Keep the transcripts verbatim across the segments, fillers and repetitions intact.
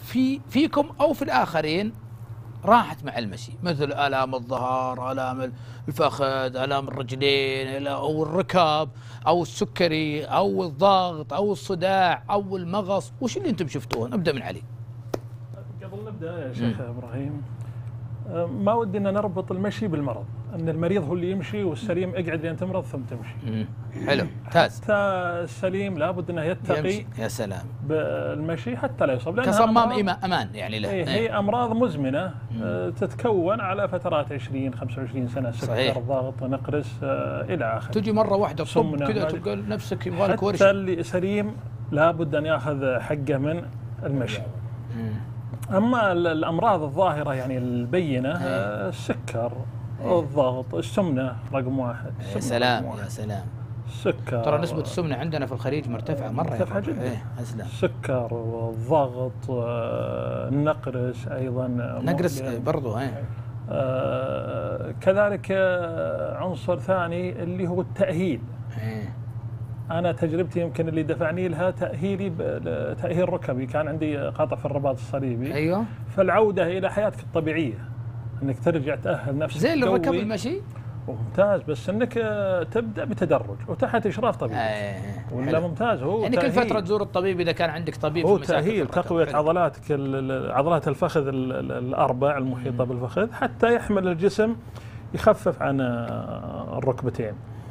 في فيكم او في الاخرين راحت مع المشي، مثل الام الظهر، الام الفخذ، الام الرجلين او الركب او السكري او الضغط او الصداع او المغص، وش اللي انتم شفتوه؟ نبدا من علي. قبل نبدا يا شيخ ابراهيم، ما ودي ان نربط المشي بالمرض، ان المريض هو اللي يمشي والسليم اقعد لين تمرض ثم تمشي. مم. حلو ممتاز. حتى السليم لابد انه يتقي يمشي. يا سلام. بالمشي حتى لا يصاب، كصمام امان يعني له. هي, هي امراض مزمنه مم. تتكون على فترات عشرين خمسة وعشرين سنه، سكر، ضغط، نقرس الى اخره. تجي مره واحده صب كذا تقول نفسك يبغى لك ورشه. حتى اللي سليم لابد ان ياخذ حقه من المشي. مم. اما الامراض الظاهره يعني البينه، السكر، الضغط، السمنه رقم واحد. يا سلام يا سلام. السكر، ترى نسبة السمنة عندنا في الخليج مرتفعة مرة، مرتفعة جدا. ايه اسلم. السكر والضغط، النقرس ايضا نقرس برضو ايه. آه كذلك عنصر ثاني اللي هو التأهيل. ايه. أنا تجربتي يمكن اللي دفعني لها تأهيلي تأهيل ركبي، كان عندي قطع في الرباط الصليبي. أيوه. فالعودة إلى حياتك الطبيعية، أنك ترجع تأهل نفسك زي الركب المشي؟ ممتاز، بس أنك تبدأ بتدرج وتحت إشراف طبيب. آه. ولا ممتاز هو يعني كل فترة تزور الطبيب إذا كان عندك طبيب. هو تأهيل تقوية عضلاتك، عضلات الفخذ الأربع المحيطة مم. بالفخذ، حتى يحمل الجسم يخفف عن الركبتين.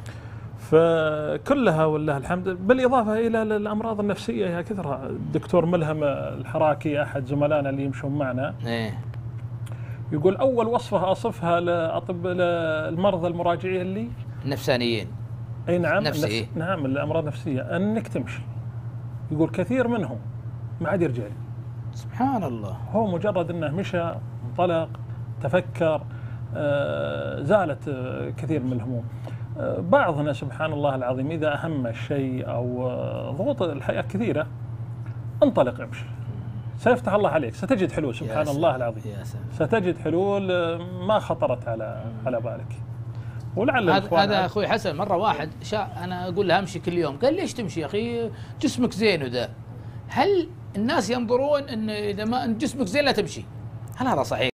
فكلها والله الحمد، بالإضافة إلى الأمراض النفسية يا كثرة. الدكتور ملهم الحراكي أحد زملائنا اللي يمشون معنا إيه؟ يقول أول وصفة أصفها لأطباء المرضى المراجعين اللي نفسانيين. أي نعم نفسي. نفس نعم الأمراض النفسية، أنك تمشي. يقول كثير منهم ما عاد يرجع لي. سبحان الله. هو مجرد أنه مشى، انطلق، تفكر، آه زالت آه كثير من الهموم. بعضنا سبحان الله العظيم إذا أهم الشيء أو ضغوط الحياة كثيرة، انطلق امشي، سيفتح الله عليك، ستجد حلول سبحان الله العظيم. ستجد حلول ما خطرت على على بالك. ولعل هذا أخوي حسن مرة واحد شا أنا أقول له أمشي كل يوم، قال ليش تمشي يا أخي جسمك زين وذا. هل الناس ينظرون أن إذا ما جسمك زين لا تمشي؟ هل هذا صحيح؟